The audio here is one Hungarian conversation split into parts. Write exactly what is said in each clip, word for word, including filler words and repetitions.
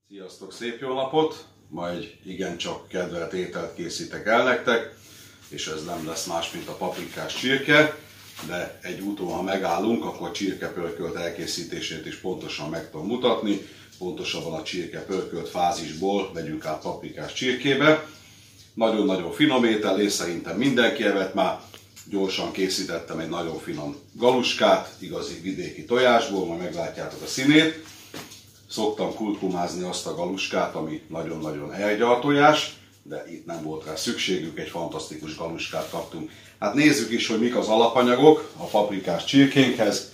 Sziasztok, szép jó napot! Ma egy igencsak kedvelt ételt készítek el nektek, és ez nem lesz más, mint a paprikás csirke, de egy úton, ha megállunk, akkor csirkepörkölt elkészítését is pontosan meg tudom mutatni. Pontosabban a csirkepörkölt fázisból vegyünk át paprikás csirkébe. Nagyon-nagyon finom étel, és szerintem mindenki evett már. Gyorsan készítettem egy nagyon finom galuskát, igazi vidéki tojásból, majd meglátjátok a színét. Szoktam kurkumázni azt a galuskát, ami nagyon-nagyon elgyal tojás, de itt nem volt rá szükségük, egy fantasztikus galuskát kaptunk. Hát nézzük is, hogy mik az alapanyagok a paprikás csirkénkhez.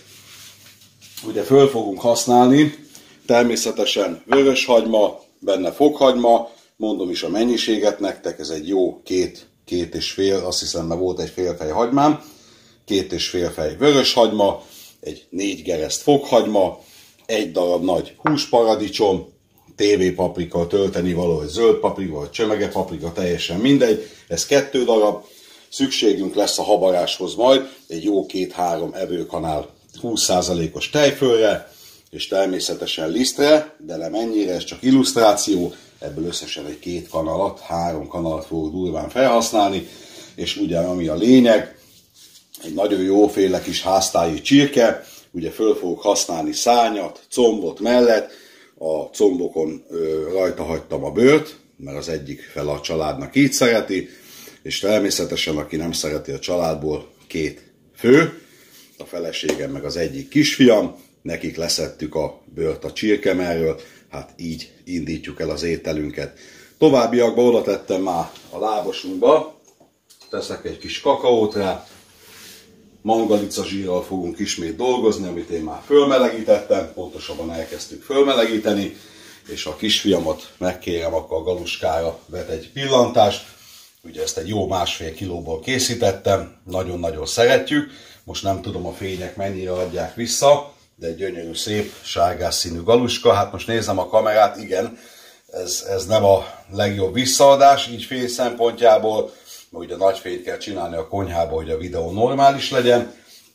Ugye föl fogunk használni természetesen vöröshagyma, benne fokhagyma, mondom is a mennyiséget nektek, ez egy jó két, két és fél, azt hiszem, mert volt egy félfej hagymám, két és fél fej vöröshagyma, egy négy gereszt fokhagyma, egy darab nagy húsparadicsom, tévépaprika, tölteni való, vagy zöld paprika, vagy csömege paprika, teljesen mindegy, ez kettő darab, szükségünk lesz a habaráshoz majd egy jó két-három evőkanál húsz százalékos tejfölre, és természetesen lisztre, de nem ennyire, ez csak illusztráció, ebből összesen egy két kanalat, három kanalat fogok durván felhasználni, és ugye ami a lényeg, egy nagyon jóféle kis háztáji csirke, ugye föl fogok használni szárnyat, combot mellett, a combokon ö, rajta hagytam a bőrt, mert az egyik fele a családnak így szereti, és természetesen aki nem szereti a családból, két fő, a feleségem meg az egyik kisfiam, nekik leszettük a bőrt a csirkemelről, hát így indítjuk el az ételünket. Továbbiakban oda tettem már a lábosunkba, teszek egy kis kakaót rá, mangalica zsírral fogunk ismét dolgozni, amit én már fölmelegítettem, pontosabban elkezdtük fölmelegíteni, és a kisfiamat megkérem, akkor a galuskára vet egy pillantást. Ugye ezt egy jó másfél kilóból készítettem, nagyon-nagyon szeretjük, most nem tudom a fények mennyire adják vissza, de egy gyönyörű, szép, sárgás színű galuska. Hát most nézem a kamerát, igen, ez, ez nem a legjobb visszaadás, így fény szempontjából, mert ugye nagy fényt kell csinálni a konyhába, hogy a videó normális legyen,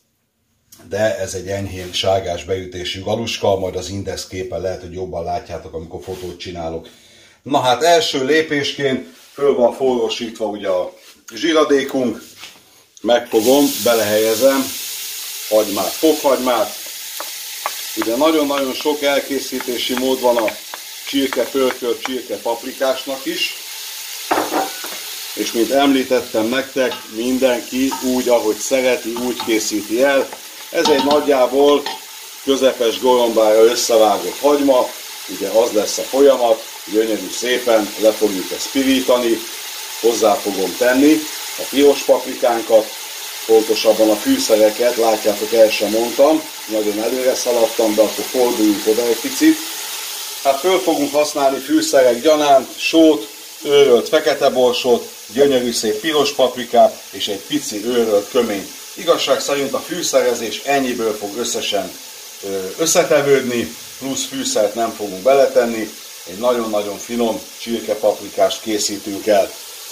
de ez egy enyhén sárgás beütésű galuska, majd az index képen lehet, hogy jobban látjátok, amikor fotót csinálok. Na hát első lépésként föl van forrósítva ugye a zsíradékunk, megfogom, belehelyezem hagymát, fokhagymát. Ugye nagyon-nagyon sok elkészítési mód van a csirke pörkölt csirke paprikásnak is, és mint említettem nektek, mindenki úgy, ahogy szereti, úgy készíti el. Ez egy nagyjából közepes gorombára összevágott hagyma, ugye az lesz a folyamat, gyönyörű szépen le fogjuk ezt pirítani, hozzá fogom tenni a piros paprikánkat, pontosabban a fűszereket, látjátok, el sem mondtam, nagyon előre szaladtam, de akkor forduljunk oda egy picit. Hát föl fogunk használni fűszerek gyanánt, sót, őrölt fekete borsót, gyönyörű szép piros paprikát és egy pici őrölt köményt. Igazság szerint a fűszerezés ennyiből fog összesen összetevődni, plusz fűszert nem fogunk beletenni, egy nagyon-nagyon finom csirkepaprikást készítünk el.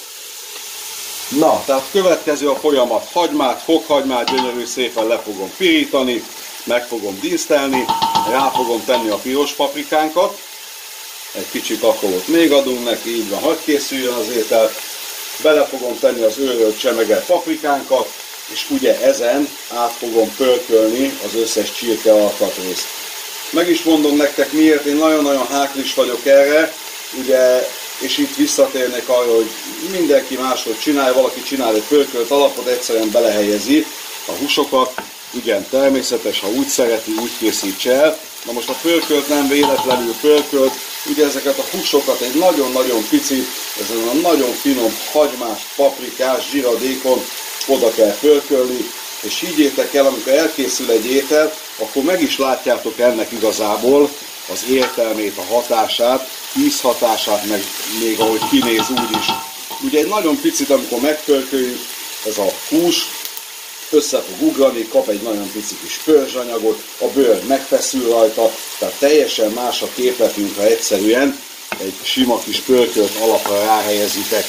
Na, tehát következő a folyamat, hagymát, fokhagymát gyönyörű szépen le fogom pirítani, meg fogom dísztelni, rá fogom tenni a piros paprikánkat, egy kicsi kakaót még adunk neki, így van, hadd készüljön az étel, bele fogom tenni az őrölt csemege paprikánkat, és ugye ezen át fogom pörkölni az összes csirke alkatrészt. Meg is mondom nektek miért, én nagyon-nagyon háklis vagyok erre, ugye, és itt visszatérnék arra, hogy mindenki máshogy csinálja, valaki csinál egy pörkölt alapot, egyszerűen belehelyezi a húsokat, igen, természetes, ha úgy szereti, úgy készítse el. Na most a pörkölt nem véletlenül pörkölt, ugye ezeket a húsokat egy nagyon-nagyon picit, ezen a nagyon finom hagymás, paprikás zsíradékon oda kell pörkölni, és higgyétek el, amikor elkészül egy étel, akkor meg is látjátok ennek igazából az értelmét, a hatását, ízhatását, meg még ahogy kinéz úgy is. Ugye egy nagyon picit, amikor megpörköljük, ez a hús össze fog ugrani, kap egy nagyon pici kis pörzsanyagot, a bőr megfeszül rajta, tehát teljesen más a képletünk, ha egyszerűen egy sima kis pörkölt alapra ráhelyezitek.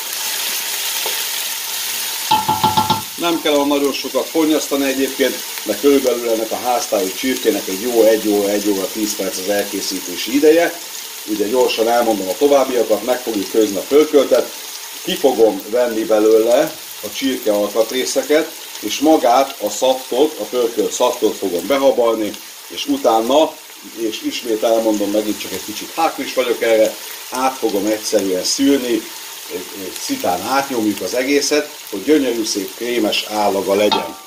Nem kell olyan nagyon sokat fonnyasztani egyébként, mert körülbelül ennek a háztáji csirkének egy jó egy óra, egy óra tíz perc az elkészítési ideje. ugye gyorsan elmondom a továbbiakat, meg fogjuk főzni a pörköltet, ki fogom venni belőle a csirke alkatrészeket, és magát a szaftot, a pörkölt szaftot fogom behabalni, és utána, és ismét elmondom, megint csak egy kicsit háklis vagyok erre, át fogom egyszerűen szűrni, szitán átnyomjuk az egészet, hogy gyönyörű szép krémes állaga legyen.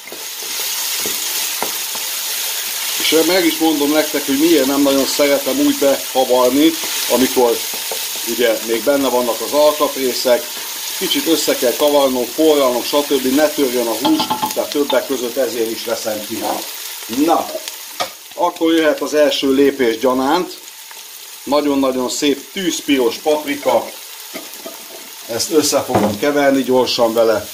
És meg is mondom nektek, hogy miért nem nagyon szeretem úgy behabalni, amikor ugye még benne vannak az alkatrészek, kicsit össze kell kavarnom, forralnom, stb. Ne törjön a hús, tehát többek között ezért is veszem ki. Na, akkor jöhet az első lépés gyanánt. Nagyon-nagyon szép tűzpiros paprika. Ezt össze fogom keverni gyorsan vele.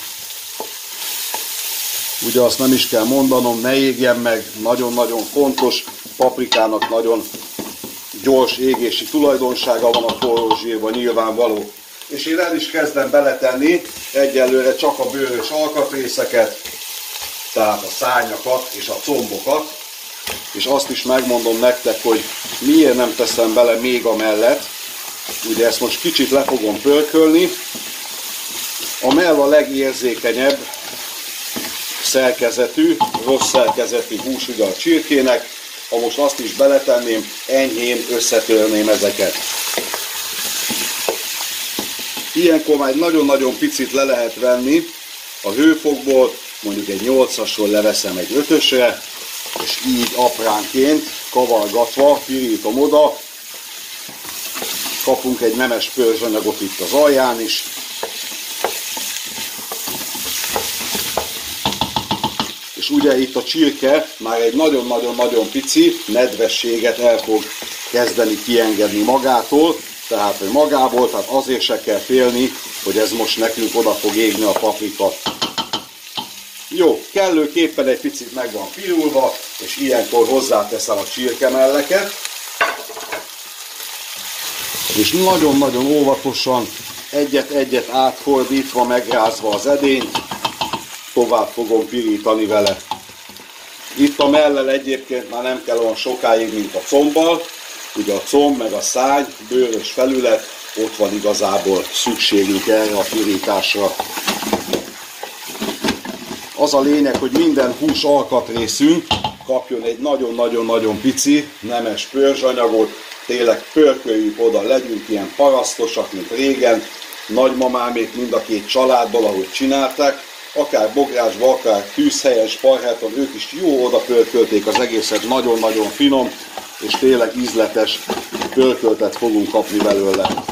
Ugye azt nem is kell mondanom, ne égjen meg, nagyon-nagyon fontos, paprikának nagyon gyors égési tulajdonsága van a forró zsírban, nyilvánvaló. És én el is kezdem beletenni egyelőre csak a bőrös alkatrészeket, tehát a szárnyakat és a combokat. És azt is megmondom nektek, hogy miért nem teszem bele még a mellet. Ugye ezt most kicsit le fogom pörkölni. A mell a legérzékenyebb szerkezetű, rossz szerkezetű hús ugye a csirkének. Ha most azt is beletenném, enyhén összetörném ezeket. Ilyenkor már nagyon-nagyon picit le lehet venni a hőfokból, mondjuk egy nyolcasról leveszem egy ötösre, és így apránként kavargatva pirítom oda. Kapunk egy nemes pörzsanyagot itt az alján is. És ugye itt a csirke már egy nagyon-nagyon-nagyon pici nedvességet el fog kezdeni kiengedni magától, tehát hogy magából, tehát azért se kell félni, hogy ez most nekünk oda fog égni a paprika. Jó, kellőképpen egy picit meg van pirulva, és ilyenkor hozzáteszem a csirkemelleket. És nagyon-nagyon óvatosan, egyet-egyet átfordítva, megrázva az edényt, tovább fogom pirítani vele. Itt a mellel egyébként már nem kell olyan sokáig, mint a combbal. Ugye a comb meg a szárny, bőrös felület, ott van igazából szükségünk erre a pirításra. Az a lényeg, hogy minden hús alkatrészünk kapjon egy nagyon-nagyon-nagyon pici, nemes pörzsanyagot, tényleg pörköljük oda, legyünk ilyen parasztosak, mint régen, nagymamámék mind a két családból, ahogy csinálták, akár bográsba, akár tűzhelyen, sparháton, ők is jó oda pörkölték az egészet, nagyon-nagyon finom, és tényleg ízletes pörköltet fogunk kapni belőle.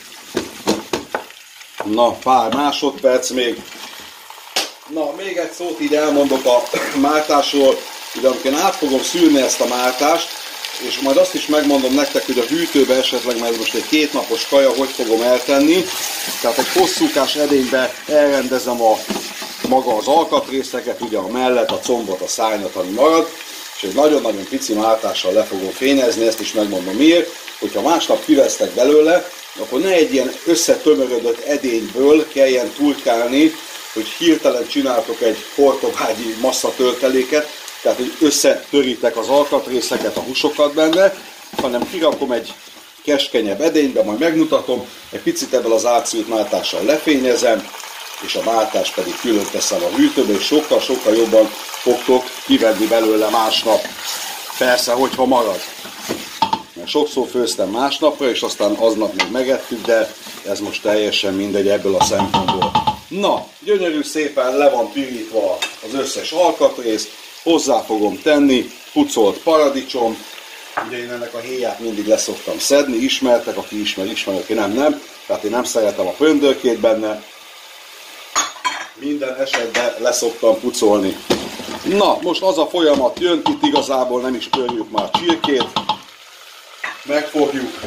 Na, pár másodperc még. Na, még egy szót így elmondok a mártásról, ugye amikor át fogom szűrni ezt a mártást, és majd azt is megmondom nektek, hogy a hűtőbe esetleg, mert most egy kétnapos kaja, hogy fogom eltenni. Tehát egy hosszúkás edénybe elrendezem a maga az alkatrészeket, ugye a mellet, a combot, a szárnyat, ami marad, és egy nagyon-nagyon pici mártással le fogom fényezni, ezt is megmondom miért, hogyha másnap kivesztek belőle, akkor ne egy ilyen összetömörödött edényből kelljen turkálni, hogy hirtelen csináltok egy portobágyi masszatölteléket, tehát hogy összetörítek az alkatrészeket, a húsokat benne, hanem kirakom egy keskenyebb edénybe, majd megmutatom, egy picit ebből az átszűrt mártással lefényezem, és a mártást pedig külön teszem a hűtőbe, és sokkal-sokkal jobban fogtok kivenni belőle másnap. Persze, hogyha marad. Mert sokszor főztem másnapra, és aztán aznap még megettük, de ez most teljesen mindegy ebből a szempontból. Na, gyönyörű szépen le van pirítva az összes alkatrész, hozzá fogom tenni pucolt paradicsom, ugye én ennek a héját mindig leszoktam szedni, ismertek, aki ismer, ismer, aki nem, nem, tehát én nem szeretem a pöndörkét benne, minden esetben leszoktam pucolni. Na, most az a folyamat jön, itt igazából nem is törjük már csirkét, megfogjuk,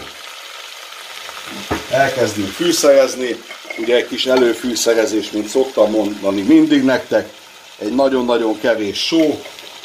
elkezdünk fűszerezni, ugye egy kis előfűszerezés, mint szoktam mondani mindig nektek, egy nagyon-nagyon kevés só,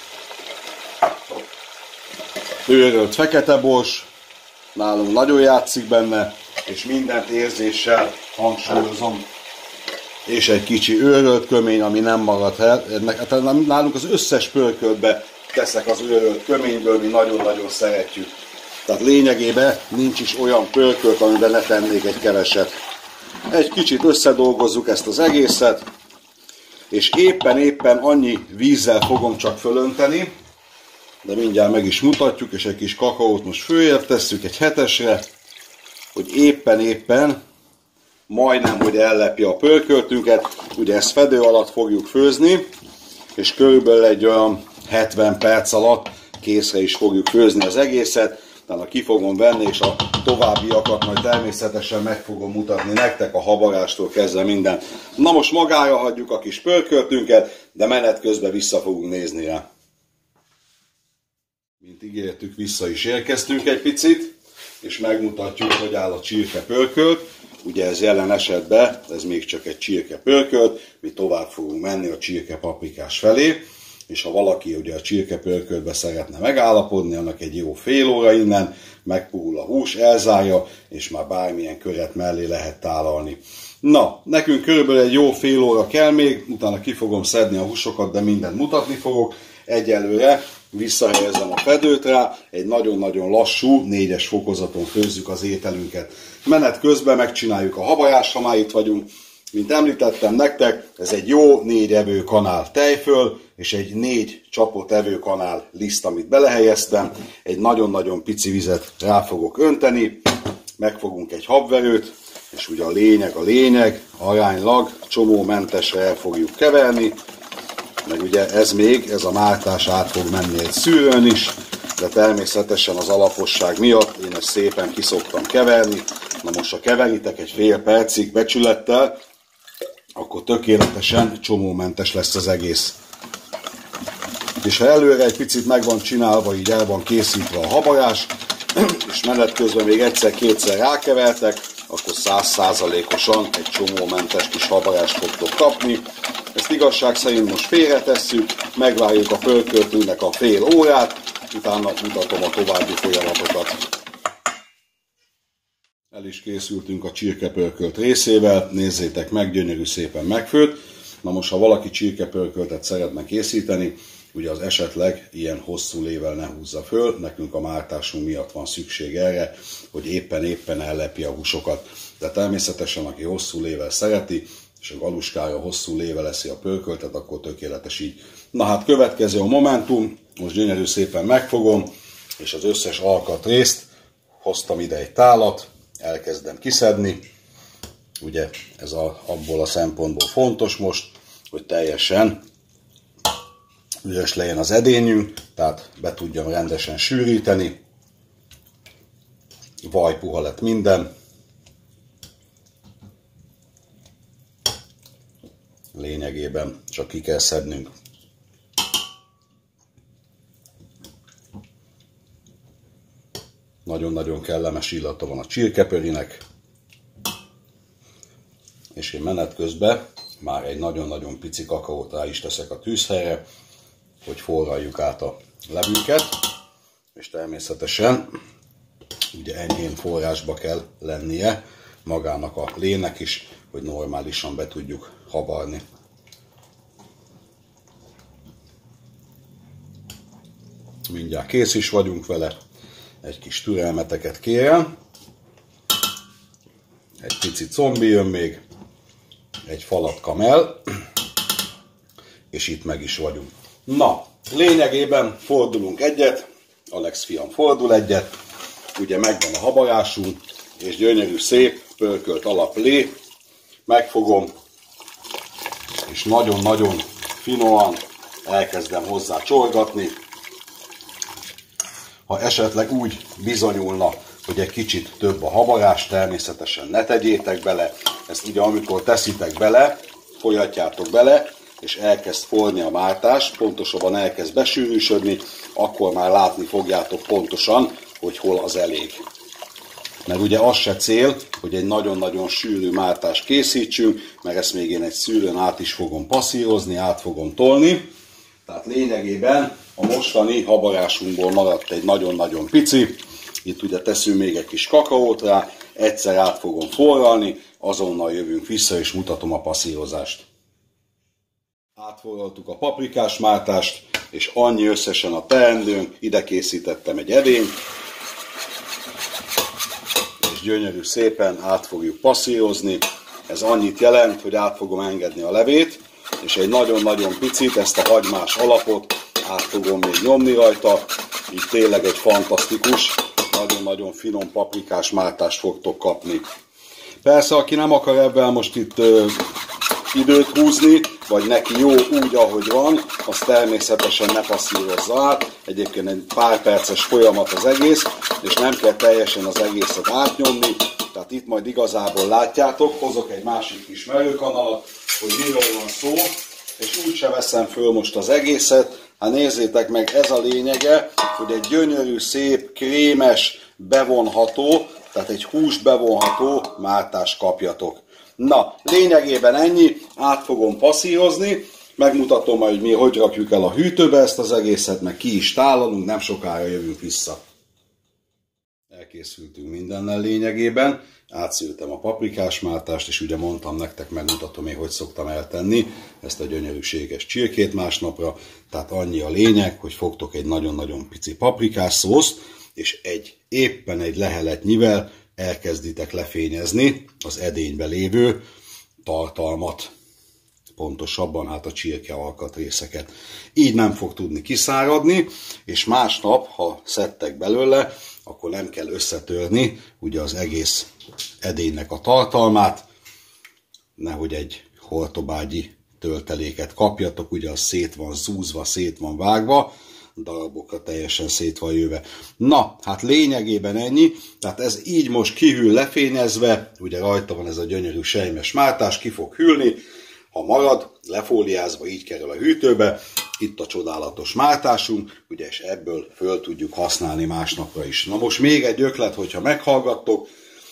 őrölt feketebors, nálunk nagyon játszik benne, és mindent érzéssel hangsúlyozom, és egy kicsi őrölt kömény, ami nem marad el. Nálunk az összes pörköltbe teszek az őrölt köményből, mi nagyon-nagyon szeretjük. Tehát lényegében nincs is olyan pörkölt, amiben ne tennék egy keveset. Egy kicsit összedolgozzuk ezt az egészet, és éppen-éppen annyi vízzel fogom csak fölönteni, de mindjárt meg is mutatjuk, és egy kis kakaót most följebb tesszük egy hetesre, hogy éppen-éppen majdnem, hogy ellepje a pörköltünket. Ugye ezt fedő alatt fogjuk főzni, és körülbelül egy olyan hetven perc alatt készre is fogjuk főzni az egészet. Utána ki fogom venni, és a továbbiakat majd természetesen meg fogom mutatni nektek, a habarástól kezdve minden. Na most magára hagyjuk a kis pörköltünket, de menet közben vissza fogunk nézni rá. Mint ígértük, vissza is érkeztünk egy picit, és megmutatjuk, hogy áll a csirke pörkölt. Ugye ez jelen esetben, ez még csak egy csirke pörkölt, mi tovább fogunk menni a csirke paprikás felé, és ha valaki ugye a csirke pörköltbe szeretne megállapodni, annak egy jó fél óra innen, megpuhul a hús, elzárja, és már bármilyen köret mellé lehet tálalni. Na, nekünk körülbelül egy jó fél óra kell még, utána ki fogom szedni a húsokat, de mindent mutatni fogok. Egyelőre visszahelyezem a fedőt rá, egy nagyon-nagyon lassú, négyes fokozaton főzzük az ételünket. Menet közben megcsináljuk a habajást, ha már itt vagyunk. Mint említettem nektek, ez egy jó négy evőkanál tejföl, és egy négy csapott evőkanál liszt, amit belehelyeztem. Egy nagyon-nagyon pici vizet rá fogok önteni, megfogunk egy habverőt, és ugye a lényeg a lényeg, aránylag csomómentesre el fogjuk keverni, meg ugye ez még, ez a mártás át fog menni egy szűrőn is, de természetesen az alaposság miatt én ezt szépen ki szoktam keverni. Na most, ha keveritek egy fél percig becsülettel, akkor tökéletesen csomómentes lesz az egész. És ha előre egy picit meg van csinálva, így el van készítve a habajás, és menet közben még egyszer-kétszer rákevertek, akkor száz százalékosan egy csomómentes kis habajást fogtok kapni. Ezt igazság szerint most félretesszük, megvárjuk a pörköltünknek a fél órát, utána mutatom a további folyamatokat. El is készültünk a csirkepörkölt részével, nézzétek meg, gyönyörű szépen megfőtt. Na most, ha valaki csirkepörköltet szeretne készíteni, ugye az esetleg ilyen hosszú lével ne húzza föl, nekünk a mártásunk miatt van szükség erre, hogy éppen-éppen ellepje a húsokat. De természetesen, aki hosszú lével szereti, és a galuskára hosszú lével leszi a pörköltet, akkor tökéletes így. Na hát következő a momentum, most gyönyörű szépen megfogom, és az összes alkatrészt hoztam ide egy tálat, elkezdem kiszedni. Ugye ez a, abból a szempontból fontos most, hogy teljesen üres legyen az edényünk, tehát be tudjam rendesen sűríteni. Vajpuha lett minden. Lényegében csak ki kell szednünk. Nagyon-nagyon kellemes illata van a csirkepörinek. És én menet közben már egy nagyon-nagyon pici kakaót rá is teszek a tűzhelyre, hogy forraljuk át a levünket, és természetesen ugye enyhén forrásba kell lennie magának a lének is, hogy normálisan be tudjuk habarni. Mindjárt kész is vagyunk vele, egy kis türelmeteket kérem, egy pici combi jön még, egy falat kamell, és itt meg is vagyunk. Na, lényegében fordulunk egyet, Alex fiam fordul egyet, ugye megvan a habarásunk, és gyönyörű szép pörkölt alaplé, megfogom, és nagyon-nagyon finoman elkezdem hozzá csorgatni. Ha esetleg úgy bizonyulna, hogy egy kicsit több a habarás, természetesen ne tegyétek bele, ezt ugye amikor teszitek bele, folyatjátok bele, és elkezd forni a mártás, pontosabban elkezd besűrűsödni, akkor már látni fogjátok pontosan, hogy hol az elég. Mert ugye az se cél, hogy egy nagyon-nagyon sűrű mártást készítsünk, mert ezt még én egy szűrőn át is fogom passzírozni, át fogom tolni. Tehát lényegében a mostani habarásunkból maradt egy nagyon-nagyon pici. Itt ugye teszünk még egy kis kakaót rá, egyszer át fogom forralni, azonnal jövünk vissza és mutatom a passzírozást. Átforraltuk a paprikás mártást, és annyi összesen a teendőnk, ide készítettem egy edényt, gyönyörű szépen át fogjuk passzírozni. Ez annyit jelent, hogy át fogom engedni a levét, és egy nagyon-nagyon picit ezt a hagymás alapot át fogom még nyomni rajta. Így tényleg egy fantasztikus, nagyon-nagyon finom paprikás mártást fogtok kapni. Persze, aki nem akar ebben most itt ö, időt húzni, vagy neki jó úgy, ahogy van, az természetesen ne passzírozza át. Egyébként egy pár perces folyamat az egész, és nem kell teljesen az egészet átnyomni. Tehát itt majd igazából látjátok, hozok egy másik kis merőkanalat, hogy miről van szó, és úgyse veszem föl most az egészet. Hát nézzétek meg, ez a lényege, hogy egy gyönyörű, szép, krémes, bevonható, tehát egy hús bevonható mártást kapjatok. Na, lényegében ennyi, át fogom passzírozni, megmutatom majd, hogy mi hogy rakjuk el a hűtőbe ezt az egészet, meg ki is tálalunk, nem sokára jövünk vissza. Elkészültünk mindennel lényegében, átszültem a paprikás mártást, és ugye mondtam nektek, megmutatom én, hogy szoktam eltenni ezt a gyönyörűséges csirkét másnapra. Tehát annyi a lényeg, hogy fogtok egy nagyon-nagyon pici paprikás szószt, és egy éppen egy leheletnyivel elkezditek lefényezni az edénybe lévő tartalmat, pontosabban hát a csirke alkatrészeket. Így nem fog tudni kiszáradni, és másnap, ha szedtek belőle, akkor nem kell összetörni ugye az egész edénynek a tartalmát, nehogy egy hortobágyi tölteléket kapjatok, ugye az szét van zúzva, szét van vágva, darabokra teljesen szét van jöve. Na, hát lényegében ennyi, tehát ez így most kihűl lefényezve, ugye rajta van ez a gyönyörű sejmes mártás, ki fog hűlni, ha marad, lefóliázva így kerül a hűtőbe, itt a csodálatos mártásunk, ugye, és ebből föl tudjuk használni másnapra is. Na most még egy ötlet, hogyha meghallgattok,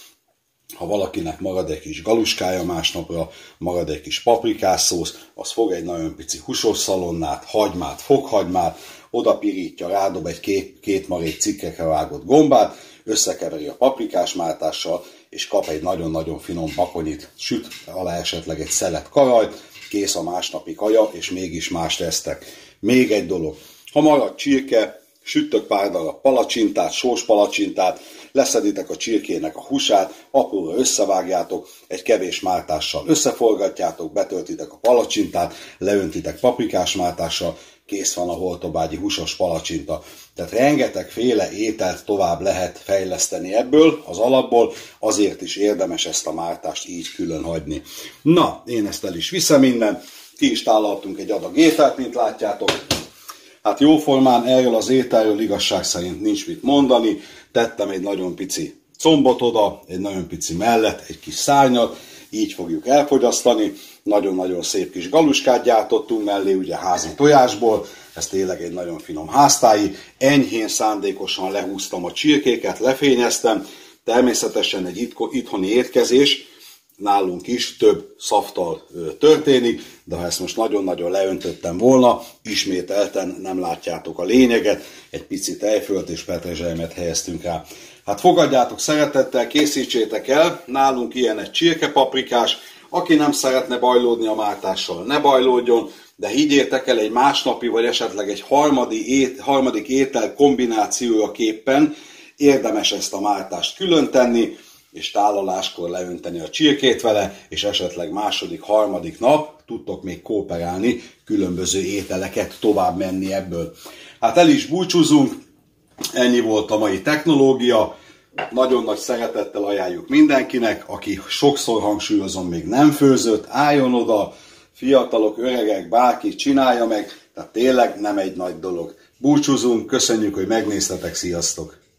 ha valakinek marad egy kis galuskája másnapra, marad egy kis paprikás szósz, az fog egy nagyon pici húsos szalonnát, hagymát, fokhagymát, oda pirítja, rádob egy két, két marék cikkekre vágott gombát, összekeveri a paprikás mártással, és kap egy nagyon-nagyon finom bakonyit, süt alá esetleg egy szelet karajt, kész a másnapi kaja, és mégis más tesztek. Még egy dolog, ha marad csirke, süttök pár darab palacsintát, sós palacsintát, leszeditek a csirkének a húsát, apróra összevágjátok, egy kevés mártással összeforgatjátok, betöltitek a palacsintát, leöntitek paprikás mártással, kész van a hortobágyi húsos palacsinta. Tehát rengetegféle ételt tovább lehet fejleszteni ebből, az alapból, azért is érdemes ezt a mártást így külön hagyni. Na, én ezt el is viszem innen, ki is tálaltunk egy adag ételt, mint látjátok. Hát jóformán erről az ételről igazság szerint nincs mit mondani, tettem egy nagyon pici combot oda, egy nagyon pici mellet, egy kis szárnyat, így fogjuk elfogyasztani. Nagyon-nagyon szép kis galuskát gyártottunk mellé, ugye házi tojásból, ez tényleg egy nagyon finom háztáji. Enyhén szándékosan lehúztam a csirkéket, lefényeztem, természetesen egy itthoni étkezés, nálunk is több szafttal történik, de ha ezt most nagyon-nagyon leöntöttem volna, ismételten nem látjátok a lényeget, egy pici tejfölt és petrezselymet helyeztünk rá. Hát fogadjátok szeretettel, készítsétek el, nálunk ilyen egy csirkepaprikás, aki nem szeretne bajlódni a mártással, ne bajlódjon, de higgyétek el, egy másnapi vagy esetleg egy harmadik, ét, harmadik étel kombinációjaképpen érdemes ezt a mártást külön tenni, és tálaláskor leönteni a csirkét vele, és esetleg második, harmadik nap tudtok még kooperálni, különböző ételeket tovább menni ebből. Hát el is búcsúzunk, ennyi volt a mai technológia, nagyon nagy szeretettel ajánljuk mindenkinek, aki sokszor hangsúlyozom, még nem főzött, álljon oda, fiatalok, öregek, bárki csinálja meg, tehát tényleg nem egy nagy dolog. Búcsúzunk, köszönjük, hogy megnéztetek, sziasztok!